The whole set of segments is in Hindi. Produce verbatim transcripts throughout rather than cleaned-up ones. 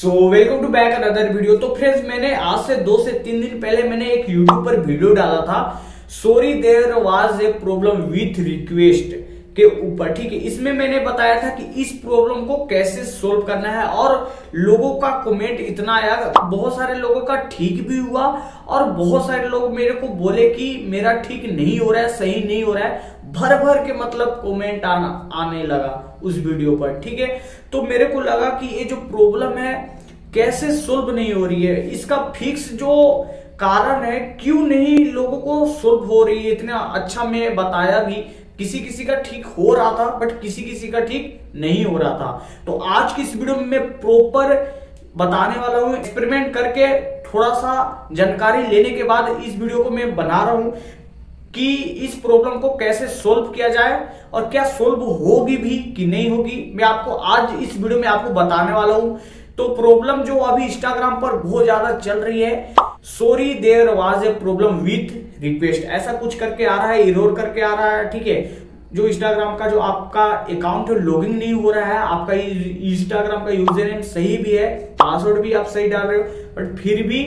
So welcome to back another video. तो फ्रेंड्स, मैंने आज से दो से तीन दिन पहले मैंने एक यूट्यूब पर वीडियो डाला था, sorry there was a problem with request के ऊपर। ठीक है, इसमें मैंने बताया था कि इस प्रॉब्लम को कैसे सोल्व करना है और लोगों का कमेंट इतना आया, बहुत सारे लोगों का ठीक भी हुआ और बहुत सारे लोग मेरे को बोले कि मेरा ठीक नहीं हो रहा है, सही नहीं हो रहा है, भर भर के मतलब कमेंट आना आने लगा उस वीडियो पर। ठीक है, तो मेरे को लगा कि ये जो प्रॉब्लम है कैसे सोल्व नहीं हो रही है, इसका फिक्स जो कारण है क्यों नहीं लोगों को सोल्व हो रही है। इतना अच्छा मैं बताया भी, किसी किसी का ठीक हो रहा था बट किसी किसी का ठीक नहीं हो रहा था। तो आज की इस वीडियो में मैं प्रॉपर बताने वाला हूं, एक्सपेरिमेंट करके थोड़ा सा जानकारी लेने के बाद इस वीडियो को मैं बना रहा हूं कि इस प्रॉब्लम को कैसे सोल्व किया जाए और क्या सोल्व होगी भी कि नहीं होगी, मैं आपको आज इस वीडियो में आपको बताने वाला हूं। तो प्रॉब्लम जो अभी इंस्टाग्राम पर बहुत ज्यादा चल रही है, sorry there was a problem with request, ऐसा कुछ करके आ रहा है, एरर करके आ रहा है। ठीक है, जो इंस्टाग्राम का जो आपका अकाउंट है लॉगिन नहीं हो रहा है, आपका इंस्टाग्राम का यूजर नेम सही भी है, पासवर्ड भी आप सही डाल रहे हो, बट फिर भी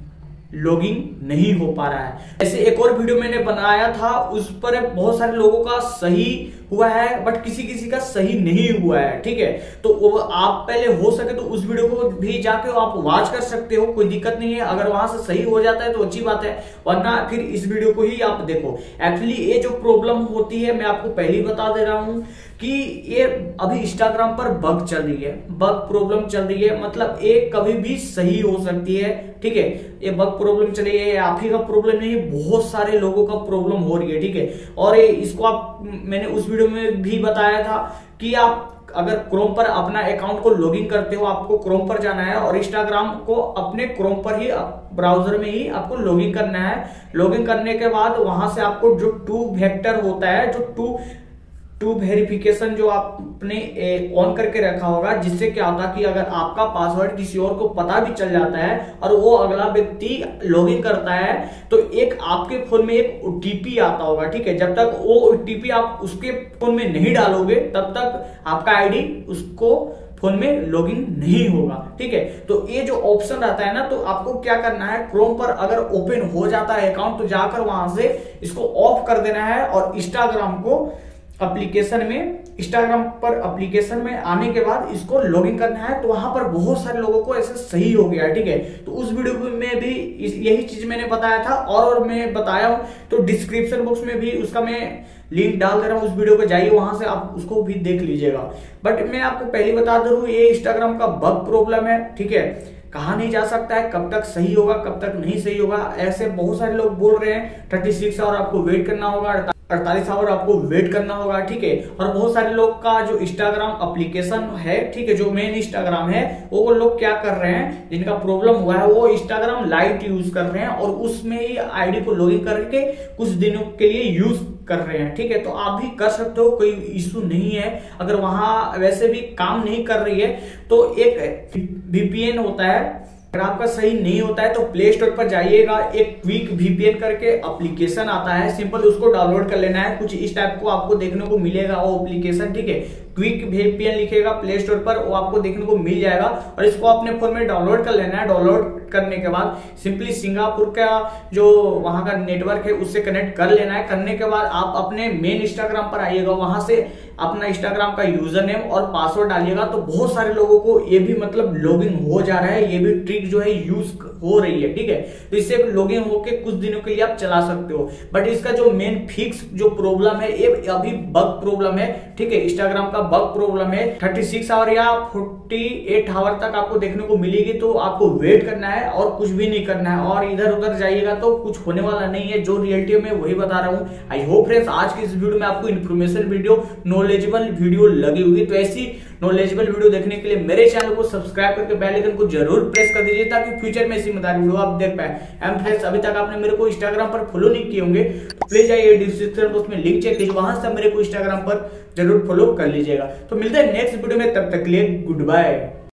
लॉगिन नहीं हो पा रहा है। ऐसे एक और वीडियो मैंने बनाया था, उस पर बहुत सारे लोगों का सही हुआ है बट किसी किसी का सही नहीं हुआ है। ठीक है, तो वो आप पहले हो सके तो उस वीडियो को भी जाके आप वॉच कर सकते हो, कोई दिक्कत नहीं है। अगर वहां से सही हो जाता है तो अच्छी बात है, वरना फिर इस वीडियो को ही आप देखो। एक्चुअली ये जो प्रॉब्लम होती है, मैं आपको पहले ही बता दे रहा हूं कि ये अभी इंस्टाग्राम पर बग चल रही है, बग प्रॉब्लम चल रही है, मतलब ये कभी भी सही हो सकती है। ठीक है, ये बग प्रॉब्लम चल रही है, आप ही का प्रॉब्लम नहीं, बहुत सारे लोगों का प्रॉब्लम हो रही है। ठीक है, और ये इसको आप, मैंने उस वीडियो में भी बताया था कि आप अगर क्रोम पर अपना अकाउंट को लॉगिन करते हो, आपको क्रोम पर जाना है और इंस्टाग्राम को अपने क्रोम पर ही, ब्राउजर में ही आपको लॉगिन करना है। लॉगिन करने के बाद वहां से आपको जो टू वेक्टर होता है, जो टू टू वेरिफिकेशन जो आपने ऑन करके रखा होगा, जिससे क्या होता है कि अगर आपका पासवर्ड किसी और को पता भी चल जाता है और वो अगला व्यक्ति लॉगिन करता है तो एक आपके फोन में एक ओटीपी आता होगा। ठीक है, जब तक वो ओटीपी आप उसके फोन में नहीं डालोगे तब तक आपका आईडी उसको फोन में लॉगिन नहीं होगा। ठीक है, तो ये जो ऑप्शन रहता है ना, तो आपको क्या करना है, क्रोम पर अगर ओपन हो जाता है अकाउंट तो जाकर वहां से इसको ऑफ कर देना है और इंस्टाग्राम को एप्लीकेशन में, इंस्टाग्राम पर एप्लीकेशन में आने के बाद इसको लॉगिन करना है। तो वहां पर बहुत सारे लोगों को ऐसे सही हो गया। ठीक है, तो उस वीडियो में भी यही चीज मैंने बताया था और, और मैं बताया हूं, तो डिस्क्रिप्शन बॉक्स में भी उसका मैं लिंक डाल दे रहा हूं, उस वीडियो पे जाइए, वहां से आप उसको भी देख लीजिएगा। बट मैं आपको पहले बता दे रहा हूं, ये इंस्टाग्राम का बग प्रॉब्लम है। ठीक है, कहा नहीं जा सकता है कब तक सही होगा कब तक नहीं सही होगा, ऐसे बहुत सारे लोग बोल रहे हैं थर्टी सिक्स आवर आपको वेट करना होगा, अड़तालीस आवर आपको वेट करना होगा। ठीक है, और बहुत सारे लोग का जो इंस्टाग्राम एप्लीकेशन है, ठीक है, जो मेन इंस्टाग्राम है, वो लोग क्या कर रहे हैं, जिनका प्रॉब्लम हुआ है वो इंस्टाग्राम लाइट यूज कर रहे हैं और उसमें ही आईडी को लॉगिन करके कुछ दिनों के लिए यूज कर रहे हैं। ठीक है, तो आप भी कर सकते हो, कोई इशू नहीं है। अगर वहां वैसे भी काम नहीं कर रही है तो एक वीपीएन होता है, अगर आपका सही नहीं होता है तो प्ले स्टोर पर जाइएगा, एक क्विक वीपीएन करके एप्लीकेशन आता है, सिंपल उसको डाउनलोड कर लेना है। कुछ इस टाइप को आपको देखने को मिलेगा वो एप्लीकेशन। ठीक है, क्विक वीपीएन लिखेगा प्ले स्टोर पर, वो आपको देखने को मिल जाएगा और इसको अपने फोन में डाउनलोड कर लेना है। डाउनलोड करने के बाद सिंपली सिंगापुर का जो वहां का नेटवर्क है उससे कनेक्ट कर लेना है। करने के बाद आप अपने मेन इंस्टाग्राम पर आइएगा, वहां से अपना इंस्टाग्राम का यूजर नेम और पासवर्ड डालिएगा। तो बहुत सारे लोगों को ये भी मतलब लॉगिन हो जा रहा है, ये भी ट्रिक जो है यूज हो रही है। ठीक है, तो इससे लॉगिन होके कुछ दिनों के लिए आप चला सकते हो। बट इसका जो मेन फिक्स जो प्रॉब्लम है, ये अभी बग प्रॉब्लम है। ठीक है, इंस्टाग्राम का बग प्रॉब्लम है, थर्टी सिक्स आवर या फोर्टी एट आवर तक आपको देखने को मिलेगी। तो आपको वेट करना है और कुछ भी नहीं करना है, और इधर उधर जाइएगा तो कुछ होने वाला नहीं है। जो रियलिटी में वही बता रहा हूं। आई होप फ्रेंड्स आज की इस वीडियो में आपको इन्फॉर्मेशन वीडियो, नॉलेजेबल वीडियो लगी होगी। तो ऐसी नॉलेजेबल वीडियो देखने के लिए मेरे चैनल को सब्सक्राइब करके बेल आइकन को जरूर प्रेस कर दीजिए, ताकि फ्यूचर में ऐसी मजेदार वीडियो आप देख पाए। एंड फ्रेंड्स, अभी तक आपने मेरे को इंस्टाग्राम पर फॉलो नहीं किए होंगे तो प्लीज जाइए डिस्क्रिप्शन बॉक्स में लिंक चेक कीजिए, वहां से मेरे को इंस्टाग्राम पर जरूर फॉलो कर लीजिएगा। तो मिलते हैं नेक्स्ट वीडियो में, तब तक के लिए गुड बाय।